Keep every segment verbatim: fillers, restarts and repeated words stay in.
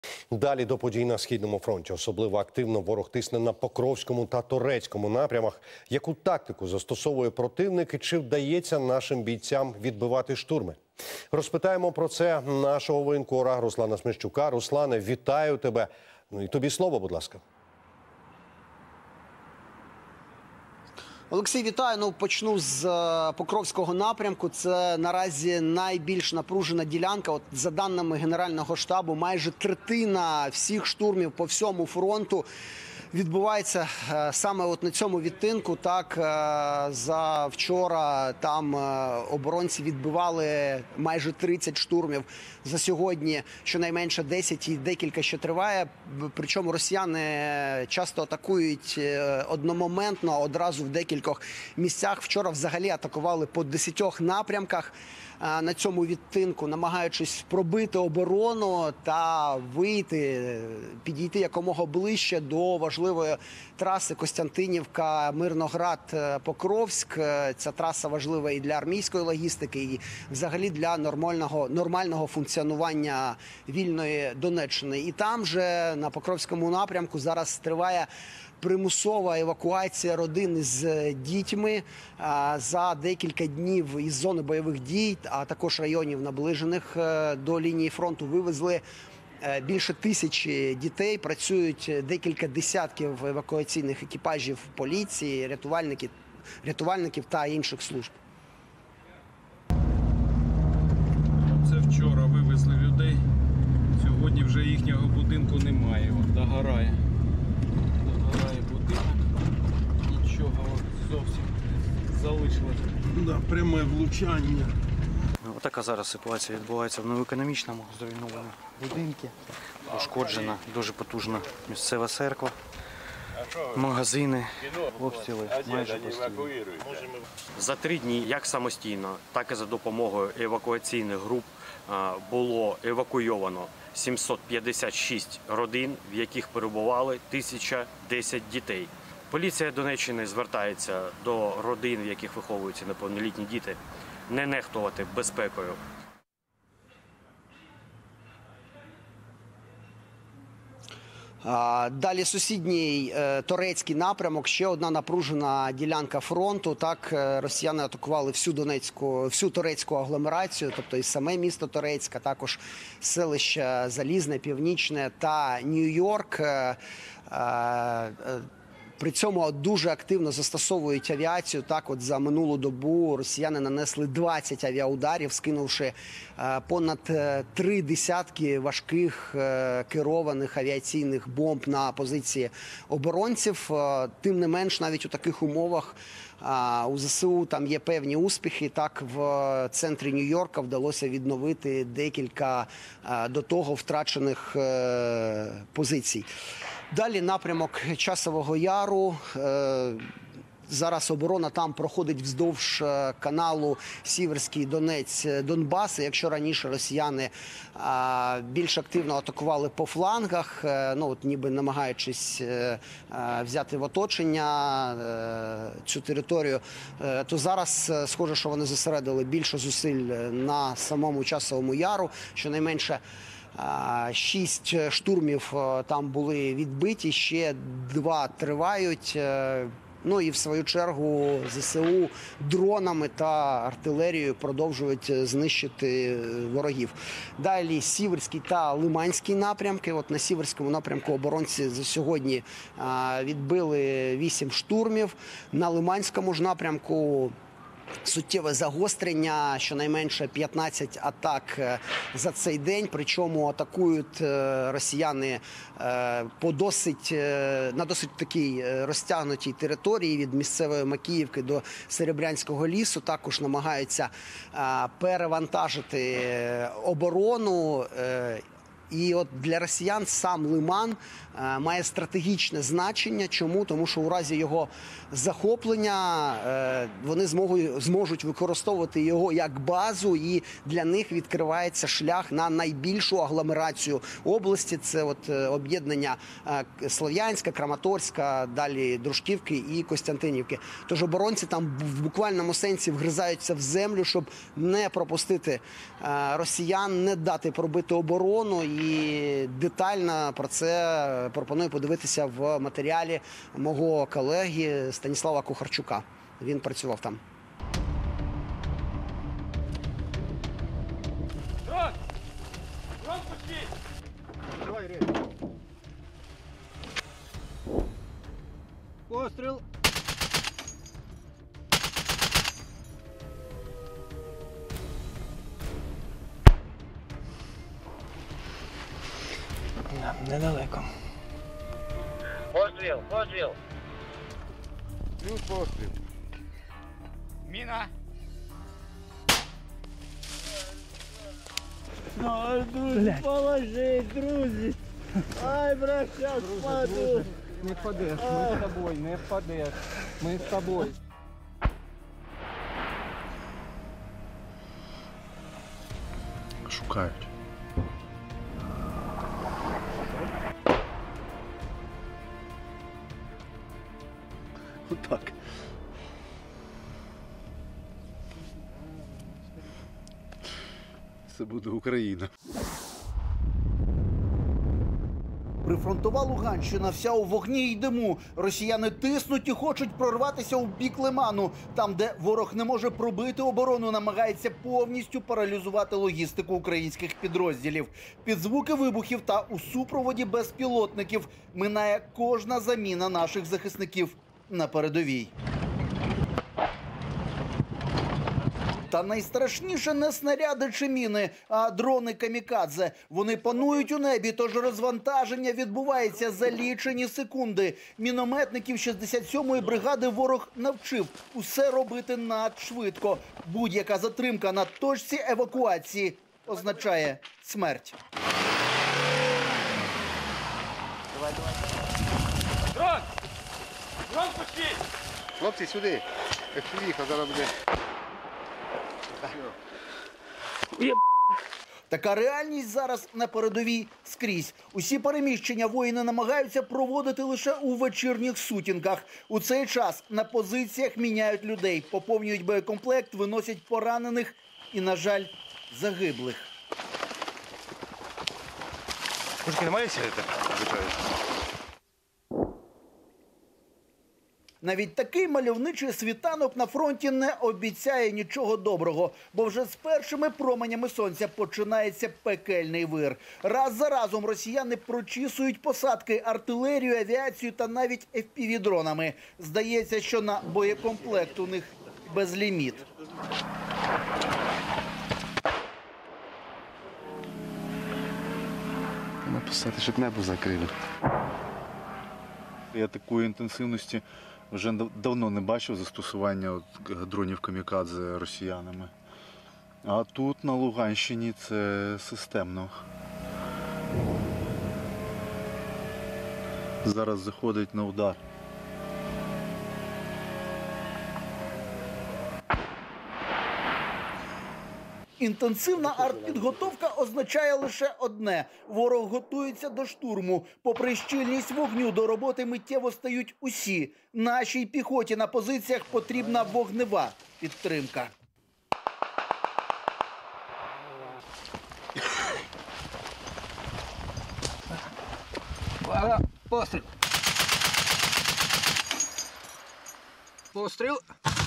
Далі до подій на Східному фронті. Особливо активно ворог тисне на Покровському та Торецькому напрямах. Яку тактику застосовує противник і чи вдається нашим бійцям відбивати штурми? Розпитаємо про це нашого воєнкора Руслана Смещука. Руслане, вітаю тебе. Ну і тобі слово, будь ласка. Олексій, вітаю. Ну, почну з Покровського напрямку. Це наразі найбільш напружена ділянка. От, за даними Генерального штабу, майже третина всіх штурмів по всьому фронту відбувається е, саме от на цьому відтинку. Так, е, за вчора там е, оборонці відбивали майже тридцять штурмів. За сьогодні щонайменше десять і декілька ще триває. Причому росіяни часто атакують одномоментно, одразу в декількох місцях. Вчора взагалі атакували по десятьох напрямках на цьому відтинку, намагаючись пробити оборону та вийти, підійти якомога ближче до важливої траси Костянтинівка-Мирноград-Покровськ. Ця траса важлива і для армійської логістики, і взагалі для нормального, нормального функціонування вільної Донеччини. І там же, на Покровському напрямку, зараз триває примусова евакуація родин з дітьми. За декілька днів із зони бойових дій, а також районів, наближених до лінії фронту, вивезли більше тисячі дітей. Працюють декілька десятків евакуаційних екіпажів поліції, рятувальників, рятувальників та інших служб. Це вчора вивезли людей. Сьогодні вже їхнього будинку немає. От догорає. Догорає будинок. Нічого от зовсім залишилось. Да, пряме влучання. Отака зараз ситуація відбувається в новоекономічному, зруйнованому будинку. Пошкоджена дуже потужна місцева церква, магазини, обстріли майже постійно. За три дні, як самостійно, так і за допомогою евакуаційних груп, було евакуйовано сімсот п'ятдесят шість родин, в яких перебували тисяча десять дітей. Поліція Донеччини звертається до родин, в яких виховуються неповнолітні діти, не нехтувати безпекою. Далі сусідній Торецький напрямок, ще одна напружена ділянка фронту. Так, росіяни атакували всю Донецьку, всю Торецьку агломерацію, тобто і саме місто Торецьк, а також селища Залізне, Північне та Нью-Йорк. При цьому дуже активно застосовують авіацію. Так, от за минулу добу росіяни нанесли двадцять авіаударів, скинувши понад три десятки важких керованих авіаційних бомб на позиції оборонців. Тим не менш, навіть у таких умовах у ЗСУ там є певні успіхи. Так, в центрі Нью-Йорка вдалося відновити декілька до того втрачених позицій. Далі напрямок Часового Яру. Зараз оборона там проходить вздовж каналу Сіверський Донець-Донбас. Якщо раніше росіяни більш активно атакували по флангах, ну от ніби намагаючись взяти в оточення цю територію, то зараз схоже, що вони зосередили більше зусиль на самому Часовому Яру. Щонайменше шість штурмів там були відбиті, ще два тривають. Ну і в свою чергу ЗСУ дронами та артилерією продовжують знищити ворогів. Далі Сіверський та Лиманський напрямки. От на Сіверському напрямку оборонці за сьогодні відбили вісім штурмів. На Лиманському ж напрямку суттєве загострення, щонайменше п'ятнадцять атак за цей день. Причому атакують росіяни по досить, на досить такій розтягнутій території від місцевої Макіївки до Серебрянського лісу. Також намагаються перевантажити оборону. І от для росіян сам Лиман е, має стратегічне значення. Чому? Тому що у разі його захоплення е, вони зможуть, зможуть використовувати його як базу, і для них відкривається шлях на найбільшу агломерацію області. Це от е, об'єднання е, Слов'янська, Краматорська, далі Дружківки і Костянтинівки. Тож оборонці там в буквальному сенсі вгризаються в землю, щоб не пропустити е, росіян, не дати пробити оборону. І І детально про це пропоную подивитися в матеріалі мого колеги Станіслава Кухарчука. Він працював там. Постріл! Недалеко. Постріл, постріл. Плюс постріл. Міна. Не впадеш, ми з тобою, не впадеш. Ми з тобою. Шукають. Отак. Це буде Україна. Прифронтова Луганщина вся у вогні й диму. Росіяни тиснуть і хочуть прорватися у бік Лиману. Там, де ворог не може пробити оборону, намагається повністю паралізувати логістику українських підрозділів. Під звуки вибухів та у супроводі безпілотників минає кожна заміна наших захисників на передовій. Та найстрашніше не снаряди чи міни, а дрони камікадзе. Вони панують у небі, тож розвантаження відбувається за лічені секунди. Мінометників шістдесят сьомої бригади ворог навчив усе робити надшвидко. Будь-яка затримка на точці евакуації означає смерть. Дрон! Дрон пустіть! Хлопці, сюди. Як приїхав, зараз буде. Така реальність зараз на передовій скрізь. Усі переміщення воїни намагаються проводити лише у вечірніх сутінках. У цей час на позиціях міняють людей, поповнюють боєкомплект, виносять поранених і, на жаль, загиблих. Пушки немає сидіти? Навіть такий мальовничий світанок на фронті не обіцяє нічого доброго, бо вже з першими променями сонця починається пекельний вир. Раз за разом росіяни прочісують посадки, артилерію, авіацію та навіть еф пі ві-дронами. Здається, що на боєкомплект у них безліміт. Написати, щоб небо закрили. Я такої інтенсивності вже давно не бачив застосування от дронів камікадзе росіянами. А тут, на Луганщині, це системно. Зараз заходить на удар. Інтенсивна артпідготовка означає лише одне – ворог готується до штурму. Попри щільність вогню, до роботи миттєво стають усі. Нашій піхоті на позиціях потрібна вогнева підтримка. Постріл! Постріл!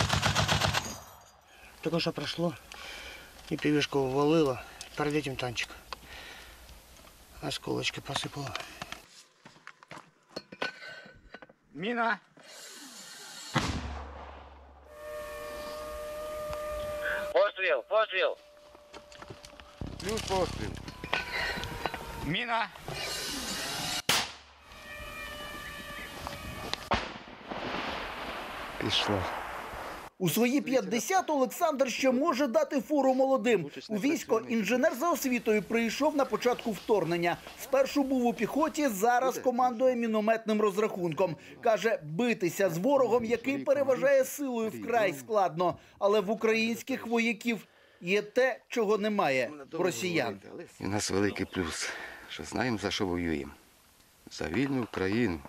Только что прошло, и пивишку увалило, перед этим танчик. Осколочки посыпало. Міна. Постріл, постріл. Плюс постріл. Міна. Пішло. У свої п'ятдесят Олександр ще може дати фору молодим. У військо інженер за освітою прийшов на початку вторгнення. Спершу був у піхоті, зараз командує мінометним розрахунком. Каже, битися з ворогом, який переважає силою, вкрай складно. Але в українських вояків є те, чого немає в росіян. І у нас великий плюс, що знаємо, за що воюємо. За вільну Україну.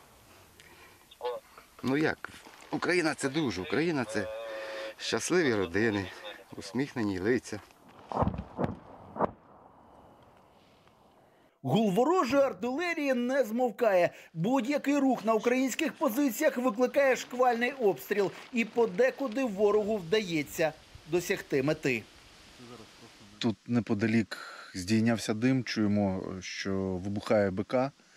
Ну як? Україна – це дуже. Україна – це щасливі родини, усміхнені лиця. Гул ворожої артилерії не змовкає. Будь-який рух на українських позиціях викликає шквальний обстріл. І подекуди ворогу вдається досягти мети. Тут неподалік здійнявся дим, чуємо, що вибухає БК.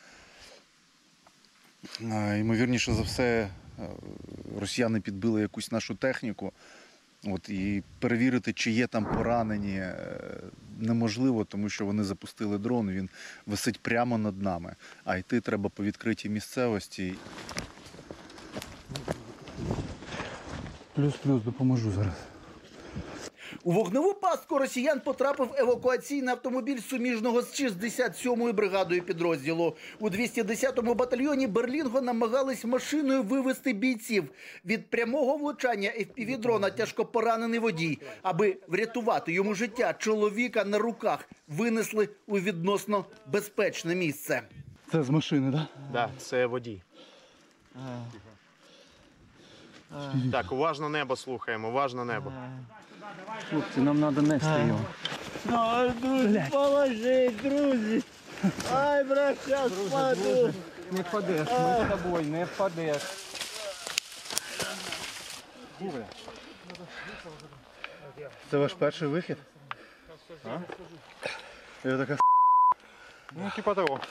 Ймовірніше за все, росіяни підбили якусь нашу техніку. От, і перевірити, чи є там поранені, неможливо, тому що вони запустили дрон, він висить прямо над нами. А йти треба по відкритій місцевості. Плюс-плюс, допоможу зараз. У вогневу пастку росіян потрапив евакуаційний автомобіль суміжного з шістдесят сьомою бригадою підрозділу. У двісті десятому батальйоні Берлінго намагались машиною вивезти бійців. Від прямого влучання еф пі ві-дрона тяжко поранений водій. Аби врятувати йому життя, чоловіка на руках винесли у відносно безпечне місце. Це з машини, так? Так, це водій. Так, уважно небо слухаємо, уважно небо. Хлопці, нам треба нести його. Ай, друзі, положи, друзі. Ай, брат, зараз паду. Не впадеш, ми з тобою, не впадеш. Це ваш перший вихід? А? Я така Ну, типа того.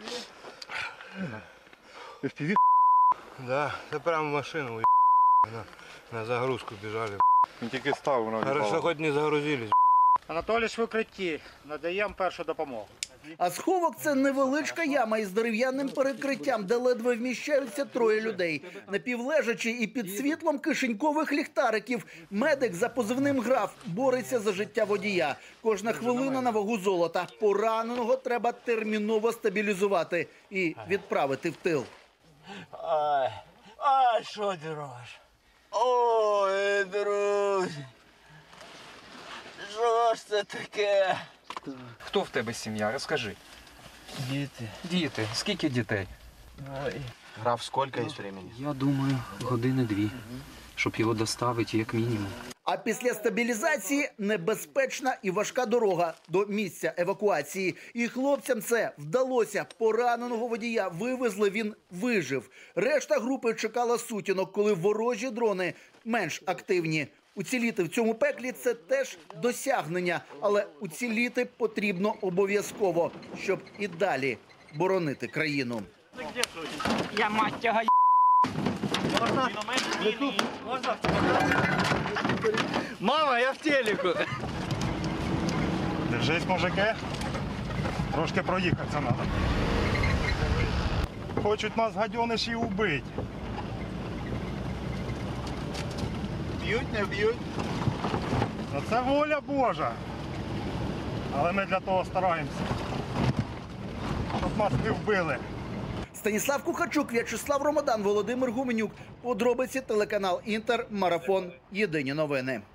еф пі ві? Да, це прямо в машину на, на загрузку біжали. Він тільки став, воно Хорошо, хоч не загрузились. Анатолій в укритті. Надаємо першу допомогу. А сховок – це невеличка яма із дерев'яним перекриттям, де ледве вміщаються троє людей. Напівлежачи і під світлом кишенькових ліхтариків, медик за позивним «Граф» бореться за життя водія. Кожна хвилина на вагу золота. Пораненого треба терміново стабілізувати і відправити в тил. Ай, ай, що ти робиш? Ой, друзі. Що ж це таке? Хто в тебе сім'я? Розкажи. Діти. Діти. Скільки дітей? Ой. Граф, скільки є времени? Я думаю, години-дві, щоб його доставити як мінімум. А після стабілізації небезпечна і важка дорога до місця евакуації. І хлопцям це вдалося. Пораненого водія вивезли, він вижив. Решта групи чекала сутінок, коли ворожі дрони менш активні. Уціліти в цьому пеклі – це теж досягнення. Але уціліти потрібно обов'язково, щоб і далі боронити країну. Я мать тягаю. Мама, я в телеку. Держись, мужики. Трошки проїхатися треба. Хочуть нас гадьониші убити. Б'ють, не б'ють. Ну, це воля Божа. Але ми для того стараємося. Щоб нас не вбили. Станіслав Кухарчук, В'ячеслав Ромадан, Володимир Гуменюк. Подробиці телеканал «Інтер», Марафон. Єдині новини.